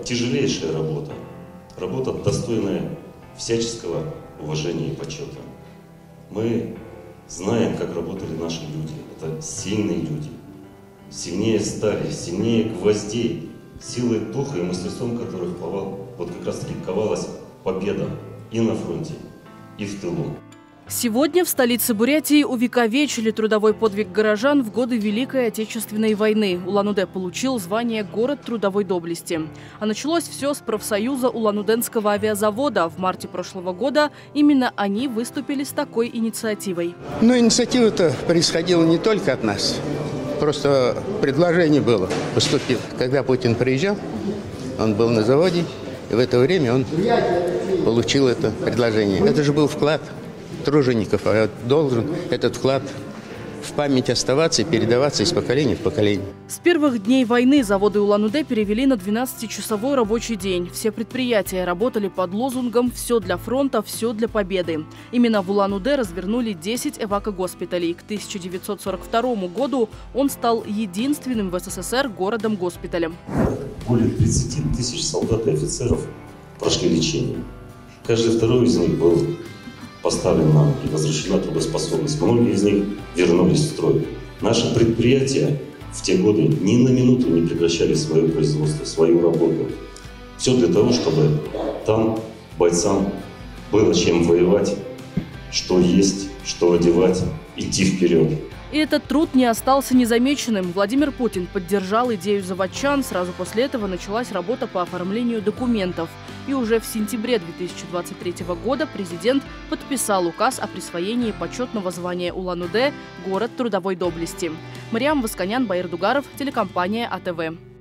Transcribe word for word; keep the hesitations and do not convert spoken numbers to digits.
тяжелейшая работа. Работа, достойная всяческого уважения и почета. Мы знаем, как работали наши люди. Это сильные люди. Сильнее стали, сильнее гвоздей, силой духа и мастерством которых ковал, вот как раз таки ковалась победа и на фронте, и в тылу. Сегодня в столице Бурятии увековечили трудовой подвиг горожан в годы Великой Отечественной войны. Улан-Удэ получил звание «Город трудовой доблести». А началось все с профсоюза Улан-Удэнского авиазавода. В марте прошлого года именно они выступили с такой инициативой. Но инициатива-то происходила не только от нас. Просто предложение было, поступил. Когда Путин приезжал, он был на заводе, и в это время он получил это предложение. Это же был вклад тружеников, а должен этот вклад в память оставаться и передаваться из поколения в поколение. С первых дней войны заводы Улан-Удэ перевели на двенадцатичасовой рабочий день. Все предприятия работали под лозунгом «Все для фронта, все для победы». Именно в Улан-Удэ развернули десять эвакогоспиталей. К тысяча девятьсот сорок второму году он стал единственным в СССР городом-госпиталем. Более тридцати тысяч солдат и офицеров прошли лечение. Каждый второй из них был поставлен на и возвращена трудоспособность. Многие из них вернулись в строй. Наши предприятия в те годы ни на минуту не прекращали свое производство, свою работу. Все для того, чтобы там бойцам было чем воевать, что есть, что одевать, идти вперед. И этот труд не остался незамеченным. Владимир Путин поддержал идею заводчан. Сразу после этого началась работа по оформлению документов. И уже в сентябре две тысячи двадцать третьего года президент подписал указ о присвоении почетного звания Улан-Удэ «Город трудовой доблести». Мариам Восканян, Баир Дугаров, телекомпания А Тэ Вэ.